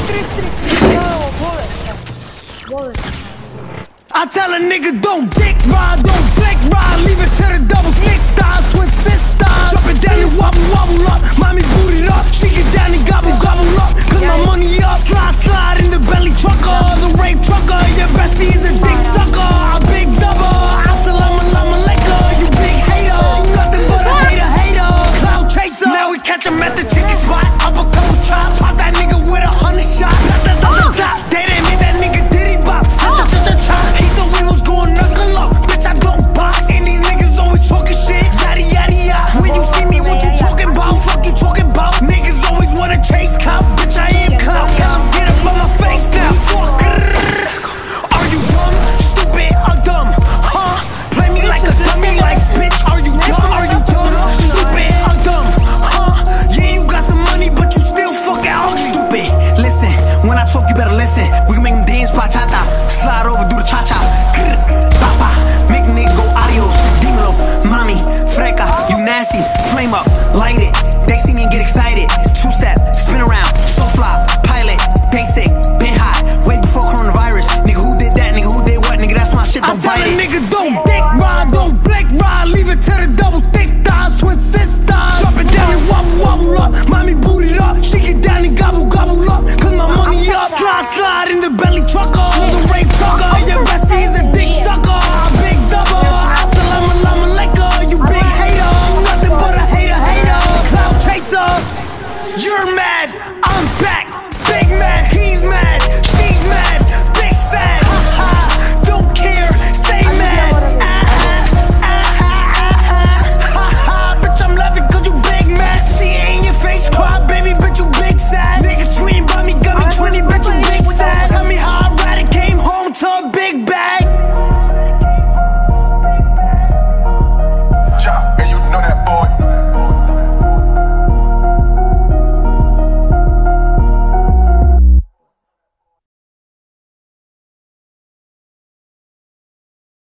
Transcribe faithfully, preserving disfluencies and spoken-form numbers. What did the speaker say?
trick, trick, trick. No, bullet. Bullet. I tell a nigga don't dick ride, don't blick ride, leave it to the double thick thighs, twin sisters. Drop it down and wobble, wobble up, mommy boot it up, she get down and gobble, gobble up, cause my money up. Slide, slide in the belly trucker, the rave trucker, your bestie is a dick sucker, a big double, assalamu alaikum, you big hater, you nothing but a hater, hater, cloud chaser. Now we catch him at the chicken spot, up a couple chops, pop that nigga with a hundred shots, da da da da da, they didn't hit that nigga diddy bop, cha cha cha cha cha. He thought we was going knuckle up, bitch I don't box, and these niggas always talking shit, yada yada yada. When you see me, what you talking about? Fuck you talking about? Niggas always wanna chase clout, bitch I am clout. Tell him get up on my face now. Fuck. Are you dumb, stupid, or dumb? Huh? Play me like a dummy, like bitch. Are you dumb? Are you dumb, stupid, or dumb? Huh? Yeah, you got some money, but you still fucking out. Stupid. Listen, when I talk, you better listen. We